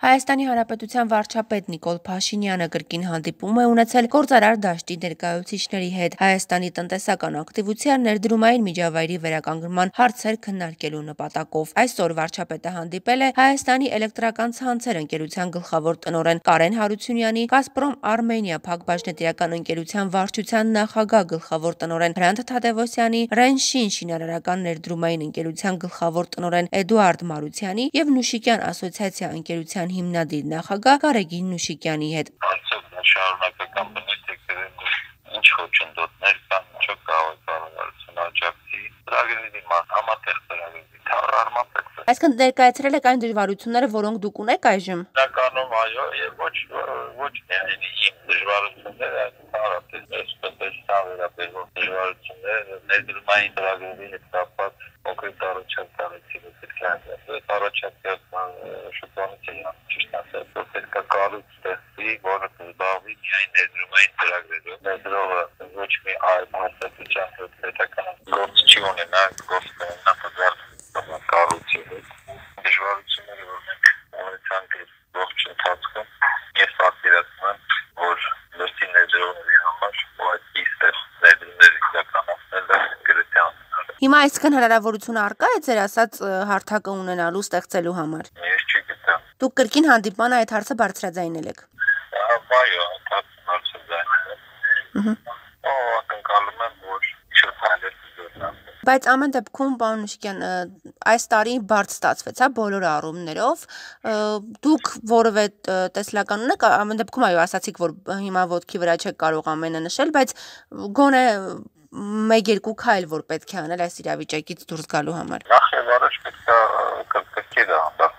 Հայաստանի Հանրապետության վարչապետ Նիկոլ Փաշինյանը կրկին հանդիպում է ունեցել գործարար դաշտի ներկայացուցիչների հետ Հայաստանի տնտեսական ակտիվության ներդրումային միջավայրի վերականգնման հարցեր քննարկելու նպատակով։ Այսօր վարչապետը հանդիպել է Հայաստանի էլեկտրական ցանցեր ընկերության գլխավոր տնօրեն Կարեն Հարությունյանի, Գազպրոմ Արմենիա փակbaşնետիրական ընկերության վարչության նախագահ գլխավոր տնօրեն Հրանտ Թադևոսյանի, Ռենշին շինարարական ներդրումային ընկերության գլխավոր տնօրեն Էդուարդ Մարությանի եւ Նուշիկյան ասոցիացիա ընկերության հիմնադիր նախագահ Գարեգին Նուշիկյանի հետ։ Շարունակական բնույթ ինչ խոչընդոտներ կան, ինչ կառավարություն աջակցի, ծրագրերի համատեղ ծրագրերի թառարման պետք է։ Այսինքն ներկայացրել եք այն դժվարությունները, որոնք դուք ունեք այժմ։ Իրականում այո, եւ ոչ միայն իմ դժվարությունները, այլ տնտեսական վերաբերող դժվարությունները, ներդրումային ծրագրերի հետ կապված կոնկրետ առաջարկների պետք է առաջարկել շփոթվի ճիշտ ասած, պետք է կառույց ստեղծի, որը կզբաղվի միայն ներդրումային ծրագրերով։ Ներդրողը ոչ մի այլ հաստատության հետ պետական գործ չի ունենա, գործ կունենա հզար կառույցի հետ։ Դժվարությունները, որ մենք ունեցանք ողջ ընթացքում, ես պատկերացնում եմ, որ լրտի ներդրողների համար այդ իստեր ներդրումները իրականացնելը գրեթե անհնար է։ Հիմա այսքան հնարավորություն առկա է ձեր ասած հարթակը ունենալու ստեղծելու համար։ Ես չգիտեմ։ Դուք կրկին հանդիպման այդ հարցը բարձրաձայնել եք։ Այո, բարձրաձայնել եմ։ Ակնկալում եմ, որ ինչ-որ հայեր կգործան։ Բայց ամեն դեպքում, պարոն Նուշիկյան, այս տարի բարդ ստացվեց, հա, բոլոր առումներով։ Դուք որևէ տեսլական ունեք, ամեն դեպքում այո, ասացիք, որ հիմա ոտքի վրա չեք կարող ամենը նշել, բայց գոնե մեկ-երկու քայլ, որ պետք է անել այս իրավիճակից դուրս գալու համար։ Նախ եւ առաջ պետք է կրկնակի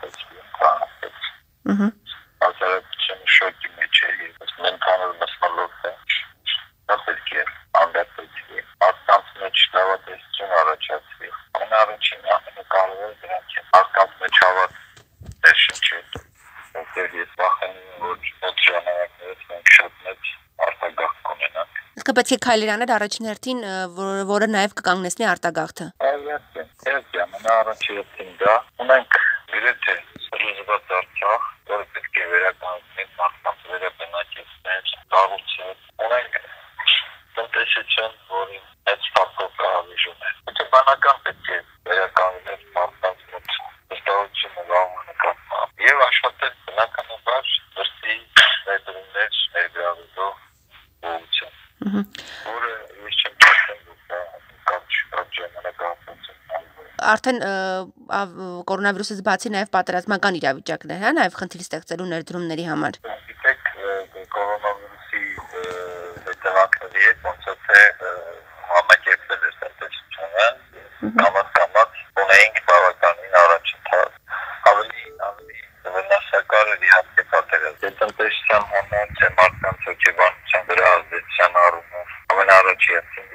հանդարտել։ Հասարակության շոկի մեջ է եւ մենթանալ մսնոլորտ է։ Դա պետք է հանդարտել։ Մարդկանց մեջ լավատեսություն առաջացվի։ Ամենառաջինը ամենակարևորը դրանք է։ Մարդկանց մեջ հավատ շնչել։ Որտեղ ես վախենում եմ, որ այդ ժամանակներից մենք շատ մեծ արտագաղթ կունենանք։ Իսկ պետք է քայլեր անել առաջին հերթին, որը նաև կկանգնեցնի արտագաղթը։ Այո, ամենաառաջին դա ունենք գրեթե լուզված Արցախ, որը պետք է վերականգնի մարդկանց վերաբնակեցնել, կառուցել։ Ունենք տնտեսություն, որի մեծ փափուկ կհավիժում է։ Պետաբանական պետք է վերականգնել մարդկանց մոտ վստահությունը լավը նկատմամբ եւ աշխատել բնականաբար դրսի ներդրումներ ներգրավելով ուղղություն։ Որը ես չեմ կարծում, որ դա կապ ժամանակահատված է։ Արդեն կորոնավիրուսից բացի նաև պատերազմական իրավիճակներ, հա, նաև խնդիր ստեղծելու ներդրումների համար։ Գիտեք, կորոնավիրուսի հետևանքների հետ ոնց է համակերպվել է տնտեսությունը, կամաց ունեինք բավականին առաջընթաց։ Ավելի վնասակար էր իհարկե պատերազմը։ Տնտեսության համար, թե մարդկանց հոգեբանության վրա ազդեցության առումով ամենաառաջին